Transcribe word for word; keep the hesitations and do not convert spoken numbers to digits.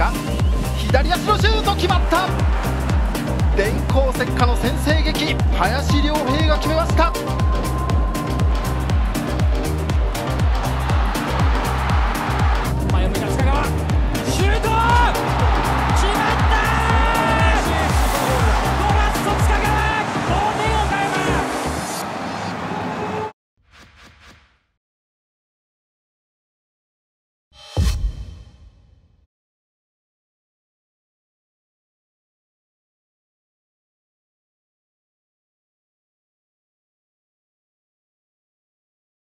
か。左足のシュート決まった。電光石火の先制劇、林良平が決めました。